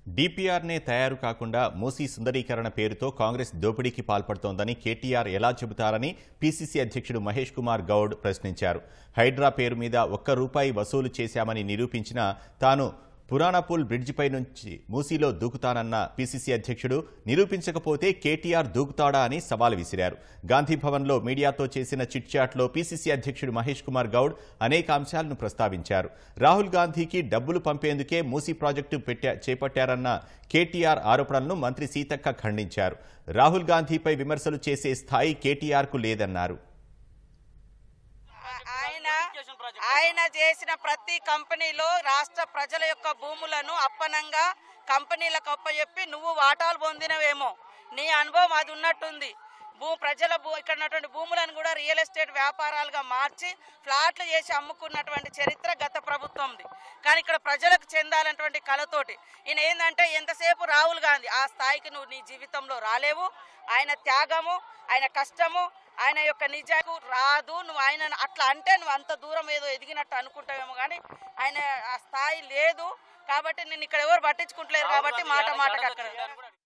డీపీఆర్నే తయారు కాకుండా మూసీ సుందరీకరణ పేరుతో కాంగ్రెస్ దోపిడీకి పాల్పడుతోందని కేటీఆర్ ఎలా చెబుతారని పీసీసీ అధ్యక్షుడు మహేష్ కుమార్ గౌడ్ ప్రశ్నించారు. హైడ్రా పేరు మీద ₹1 వసూలు చేశామని నిరూపించినా తాను పురాణపూల్ బ్రిడ్జిపై నుంచి మూసీలో దూకుతానన్న పీసీసీ అధ్యక్షుడు నిరూపించకపోతే కేటీఆర్ దూకుతాడా అని సవాల్ విసిరారు. గాంధీభవన్లో మీడియాతో చేసిన చిట్చాట్లో పీసీసీ అధ్యక్షుడు మహేష్ కుమార్ గౌడ్ అనేక అంశాలను ప్రస్తావించారు. రాహుల్ గాంధీకి డబ్బులు పంపేందుకే మూసీ ప్రాజెక్టు చేపట్టారన్న కేటీఆర్ ఆరోపణలను మంత్రి సీతక్క ఖండించారు. రాహుల్ గాంధీపై విమర్శలు చేసే స్థాయి కేటీఆర్కు లేదన్నారు. ఆయన చేసిన ప్రతి కంపెనీలో రాష్ట్ర ప్రజల యొక్క భూములను అప్పనంగా కంపెనీలకు అప్పచెప్పి నువ్వు వాటాలు పొందినవేమో, నీ అనుభవం అది ఉన్నట్టుంది. ప్రజల ఇక్కడ ఉన్నటువంటి భూములను కూడా రియల్ ఎస్టేట్ వ్యాపారాలుగా మార్చి ఫ్లాట్లు చేసి అమ్ముకున్నటువంటి చరిత్ర గత ప్రభుత్వంది. కానీ ఇక్కడ ప్రజలకు చెందాలన్నటువంటి కళతోటి ఈయన ఏంటంటే ఎంతసేపు రాహుల్ గాంధీ ఆ స్థాయికి నువ్వు నీ జీవితంలో రాలేవు. ఆయన త్యాగము, ఆయన కష్టము, ఆయన యొక్క నిజాకు రాదు. నువ్వు ఆయన అట్లా అంటే నువ్వు అంత దూరం ఏదో ఎదిగినట్టు అనుకుంటావేమో, కానీ ఆయన ఆ స్థాయి లేదు. కాబట్టి నేను ఇక్కడ ఎవరు పట్టించుకుంటలేరు కాబట్టి మాట అక్కడ